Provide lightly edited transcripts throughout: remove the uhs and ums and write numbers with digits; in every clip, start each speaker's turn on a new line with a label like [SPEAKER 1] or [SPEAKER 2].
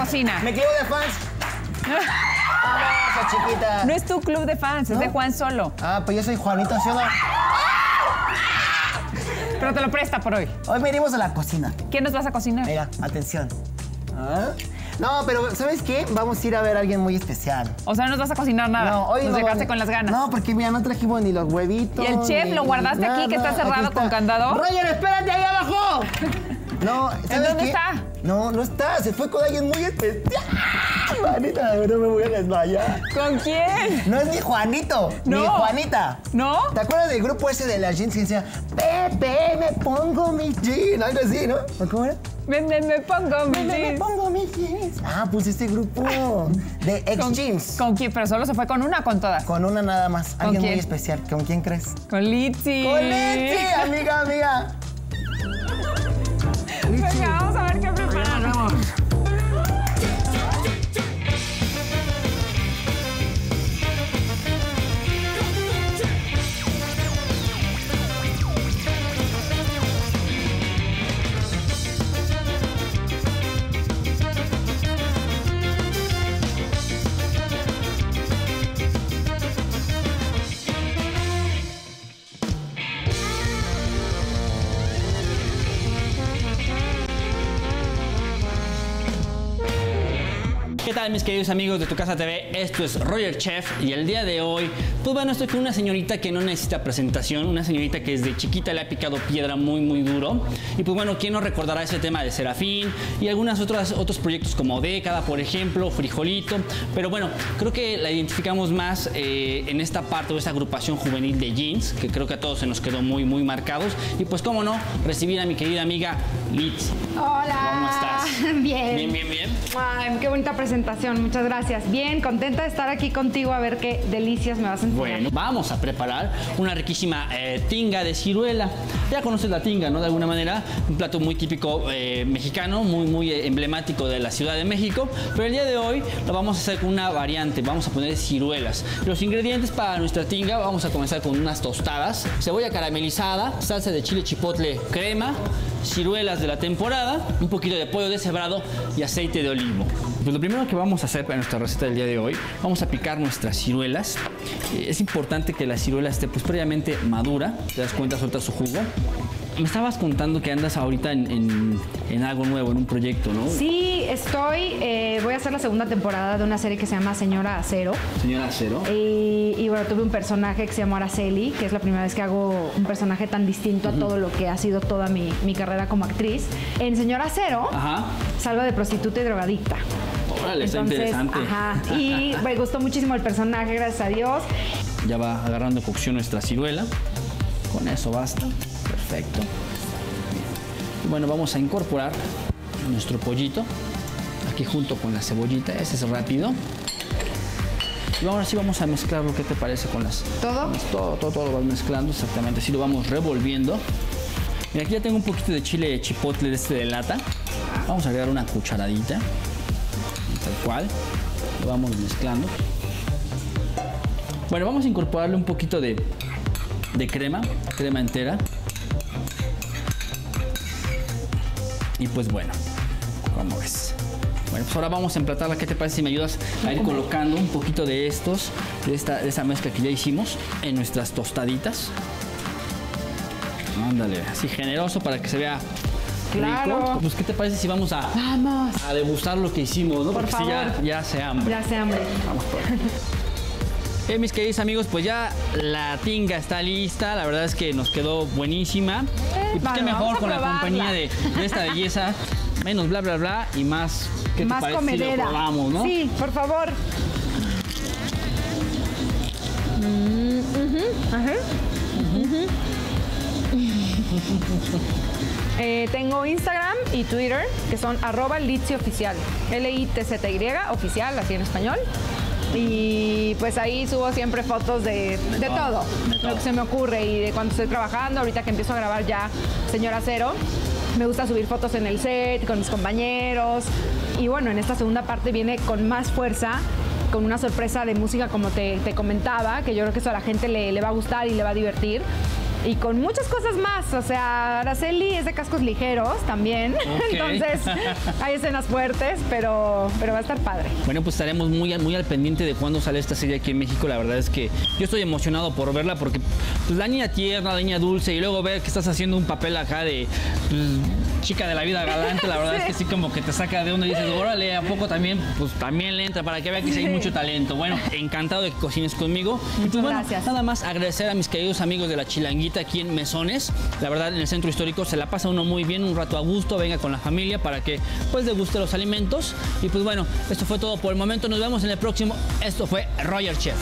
[SPEAKER 1] cocina.
[SPEAKER 2] ¡Me club de fans! ¡Vamos, chiquita!
[SPEAKER 1] No es tu club de fans, es de Juan solo.
[SPEAKER 2] Ah, pues yo soy Juanito, ¿sí o no?
[SPEAKER 1] Pero te lo presta por hoy.
[SPEAKER 2] Hoy venimos a la cocina.
[SPEAKER 1] ¿Qué nos vas a cocinar?
[SPEAKER 2] Mira, atención. ¿Ah? No, pero ¿sabes qué? Vamos a ir a ver a alguien muy especial.
[SPEAKER 1] O sea, no nos vas a cocinar nada.
[SPEAKER 2] No, hoy
[SPEAKER 1] nos
[SPEAKER 2] no.
[SPEAKER 1] dejaste con las ganas.
[SPEAKER 2] No, porque mira, no trajimos ni los huevitos.
[SPEAKER 1] ¿Y el chef lo guardaste aquí, que está cerrado con candado?
[SPEAKER 2] ¡Roger, espérate ahí abajo! No, ¿sabes
[SPEAKER 1] ¿En dónde
[SPEAKER 2] qué?
[SPEAKER 1] está?
[SPEAKER 2] No, no está. Se fue con alguien muy especial. Manita, no me voy a desmayar.
[SPEAKER 1] ¿Con quién?
[SPEAKER 2] No es ni Juanito,
[SPEAKER 1] No.
[SPEAKER 2] ni Juanita.
[SPEAKER 1] ¿No?
[SPEAKER 2] ¿Te acuerdas del grupo ese de las jeans que decía Pepe, me pongo mi jeans? Algo así, ¿no? ¿Cómo era?
[SPEAKER 1] Me pongo mi
[SPEAKER 2] Me
[SPEAKER 1] jeans.
[SPEAKER 2] pongo mi jeans. Ah, pues este grupo de ex jeans.
[SPEAKER 1] ¿Con quién? ¿Pero solo se fue con una o con todas?
[SPEAKER 2] Con una nada más. Alguien
[SPEAKER 1] quién?
[SPEAKER 2] muy especial. ¿Con quién crees?
[SPEAKER 1] Con Litzy.
[SPEAKER 2] ¡Con Litzy! Amiga.
[SPEAKER 1] Venga, vamos a ver qué preparan.
[SPEAKER 2] Vamos.
[SPEAKER 3] ¿Qué tal, mis queridos amigos de Tu Casa TV? Esto es Roger Chef y el día de hoy, pues bueno, estoy con una señorita que no necesita presentación, una señorita que desde chiquita le ha picado piedra muy duro. Y pues bueno, ¿quién no recordará ese tema de Serafín y algunos otros proyectos como Década, por ejemplo, Frijolito? Pero bueno, creo que la identificamos más en esta parte o esta agrupación juvenil de jeans, que creo que a todos se nos quedó muy marcados. Y pues cómo no, recibir a mi querida amiga Litzy.
[SPEAKER 4] Hola.
[SPEAKER 3] ¿Cómo estás?
[SPEAKER 4] Bien.
[SPEAKER 3] Bien.
[SPEAKER 4] Ay, qué bonita presentación, muchas gracias. Bien, contenta de estar aquí contigo a ver qué delicias me vas a enseñar.
[SPEAKER 3] Bueno, vamos a preparar una riquísima tinga de ciruela. Ya conoces la tinga, ¿no? De alguna manera, un plato muy típico mexicano, muy emblemático de la Ciudad de México. Pero el día de hoy lo vamos a hacer con una variante, vamos a poner ciruelas. Los ingredientes para nuestra tinga, vamos a comenzar con unas tostadas, cebolla caramelizada, salsa de chile chipotle crema, ciruelas de la temporada, un poquito de pollo deshebrado y aceite de olivo. Pues lo primero que vamos a hacer para nuestra receta del día de hoy, vamos a picar nuestras ciruelas. Es importante que la ciruela esté pues previamente madura, te das cuenta, suelta su jugo. Me estabas contando que andas ahorita en algo nuevo, en un proyecto, ¿no?
[SPEAKER 4] Sí, voy a hacer la segunda temporada de una serie que se llama Señora Acero.
[SPEAKER 3] Señora Acero.
[SPEAKER 4] Y bueno, tuve un personaje que se llama Araceli, que es la primera vez que hago un personaje tan distinto a todo lo que ha sido toda mi carrera como actriz. En Señora Acero, salgo de prostituta y drogadicta.
[SPEAKER 3] Órale, está interesante.
[SPEAKER 4] Y me gustó muchísimo el personaje, gracias a Dios.
[SPEAKER 3] Ya va agarrando cocción nuestra ciruela. Con eso basta. Perfecto. Y bueno, vamos a incorporar nuestro pollito aquí junto con la cebollita. Ese es rápido. Y ahora sí vamos a mezclarlo. ¿Qué te parece con las...
[SPEAKER 4] ¿Todo?
[SPEAKER 3] Todo lo vas mezclando, exactamente. Así lo vamos revolviendo. Mira, aquí ya tengo un poquito de chile chipotle de lata. Vamos a agregar una cucharadita. Tal cual. Lo vamos mezclando. Bueno, vamos a incorporarle un poquito de crema entera. Y pues bueno, ¿cómo ves? Bueno, pues ahora vamos a emplatarla. ¿Qué te parece si me ayudas a ir colocando un poquito de de esa mezcla que ya hicimos en nuestras tostaditas? Ándale, así generoso para que se vea
[SPEAKER 4] Claro.
[SPEAKER 3] rico. Pues, ¿qué te parece si vamos a degustar lo que hicimos, ¿no?
[SPEAKER 4] Por
[SPEAKER 3] Porque
[SPEAKER 4] favor.
[SPEAKER 3] sí, ya hace hambre.
[SPEAKER 4] Ya hace hambre.
[SPEAKER 3] Vamos por ahí. Mis queridos amigos, pues ya la tinga está lista. La verdad es que nos quedó buenísima. Y pues qué mejor con la compañía de esta belleza. Menos bla, bla, bla y más... ¿Qué te
[SPEAKER 4] Más
[SPEAKER 3] parece
[SPEAKER 4] comedera.
[SPEAKER 3] si lo probamos, no?
[SPEAKER 4] Sí, por favor. Tengo Instagram y Twitter, que son @LitzyOficial. LITZY oficial, así en español. Y pues ahí subo siempre fotos de todo, lo que se me ocurre y de cuando estoy trabajando. Ahorita que empiezo a grabar ya Señora Acero, me gusta subir fotos en el set, con mis compañeros. Y bueno, en esta segunda parte viene con más fuerza, con una sorpresa de música como te comentaba, que yo creo que eso a la gente le va a gustar y le va a divertir. y con muchas cosas más. O sea, Araceli es de cascos ligeros también.
[SPEAKER 3] Ok.
[SPEAKER 4] Entonces, hay escenas fuertes, pero va a estar padre.
[SPEAKER 3] Bueno, pues estaremos muy al pendiente de cuándo sale esta serie aquí en México. La verdad es que yo estoy emocionado por verla porque pues, la niña tierna, la niña dulce y luego ver que estás haciendo un papel acá de pues, chica de la vida galante. La verdad es que sí como que te saca de onda y dices, órale, ¿a poco también? Pues también le entra para que vea que sí hay mucho talento. Bueno, encantado de que cocines conmigo. Y pues bueno,
[SPEAKER 4] gracias.
[SPEAKER 3] nada más agradecer a mis queridos amigos de La Chilanguita aquí en Mesones. La verdad, en el centro histórico se la pasa uno muy bien, un rato a gusto, venga con la familia para que pues le guste los alimentos. Y pues bueno, esto fue todo por el momento. Nos vemos en el próximo. Esto fue Roger Chef.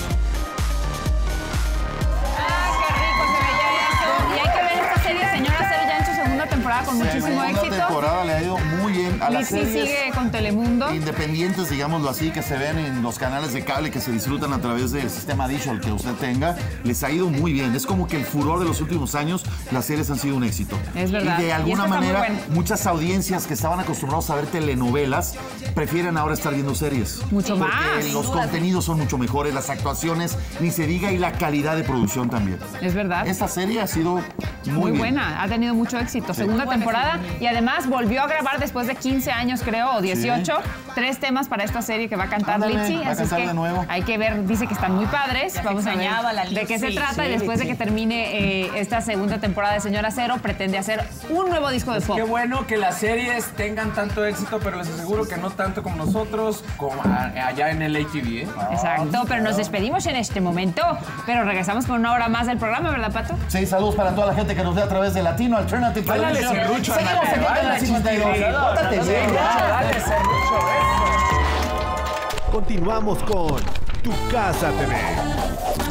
[SPEAKER 1] Ah, qué rico se veía eso. Y hay que ver esta serie, Señora Cero, ya en su segunda temporada con muchísimo
[SPEAKER 2] Segunda
[SPEAKER 1] éxito.
[SPEAKER 2] temporada le ha ido muy bien a las
[SPEAKER 1] Lizzy
[SPEAKER 2] series
[SPEAKER 1] sigue con Telemundo.
[SPEAKER 2] independientes, digámoslo así, que se ven en los canales de cable que se disfrutan a través del sistema Dish o el que usted tenga. Les ha ido muy bien. Es como que el furor de los últimos años, las series han sido un éxito.
[SPEAKER 1] Es verdad.
[SPEAKER 2] Y de
[SPEAKER 1] Y
[SPEAKER 2] alguna
[SPEAKER 1] esta está muy
[SPEAKER 2] manera,
[SPEAKER 1] buena.
[SPEAKER 2] muchas audiencias que estaban acostumbrados a ver telenovelas prefieren ahora estar viendo series.
[SPEAKER 1] Mucho
[SPEAKER 2] Porque
[SPEAKER 1] más.
[SPEAKER 2] los contenidos son mucho mejores, las actuaciones, ni se diga, y la calidad de producción también.
[SPEAKER 1] Es verdad.
[SPEAKER 2] Esta serie ha sido
[SPEAKER 1] Muy
[SPEAKER 2] bien.
[SPEAKER 1] buena, ha tenido mucho éxito. Segunda temporada y además volvió a grabar después de 15 años, creo, o 18, 3 temas para esta serie que va a cantar
[SPEAKER 2] Ándale,
[SPEAKER 1] Lizzy.
[SPEAKER 2] va a
[SPEAKER 1] Así es
[SPEAKER 2] cantar
[SPEAKER 1] que
[SPEAKER 2] de nuevo.
[SPEAKER 1] hay que ver, dice que están muy padres. Vamos a
[SPEAKER 5] extrañaba
[SPEAKER 1] ver
[SPEAKER 5] la
[SPEAKER 1] de qué se
[SPEAKER 5] Lizzy.
[SPEAKER 1] trata y después de que termine esta segunda temporada de Señora Cero, pretende hacer un nuevo disco de pop.
[SPEAKER 6] Qué bueno que las series tengan tanto éxito, pero les aseguro que no tanto como nosotros, como allá en el ATV, ¿eh?
[SPEAKER 1] Exacto, pero nos despedimos en este momento, pero regresamos con una hora más del programa, ¿verdad, Pato?
[SPEAKER 2] Sí, saludos para toda la gente que nos ve a través de Latino Alternative
[SPEAKER 6] Báilale,
[SPEAKER 2] Television.
[SPEAKER 6] serrucho,
[SPEAKER 2] Seguimos
[SPEAKER 6] ándale,
[SPEAKER 2] aquí en
[SPEAKER 6] baila,
[SPEAKER 2] la 52.
[SPEAKER 6] chiquitito.
[SPEAKER 2] Pórtate bien, ya.
[SPEAKER 6] Dale, serrucho, eso.
[SPEAKER 7] Continuamos con Tu Casa TV.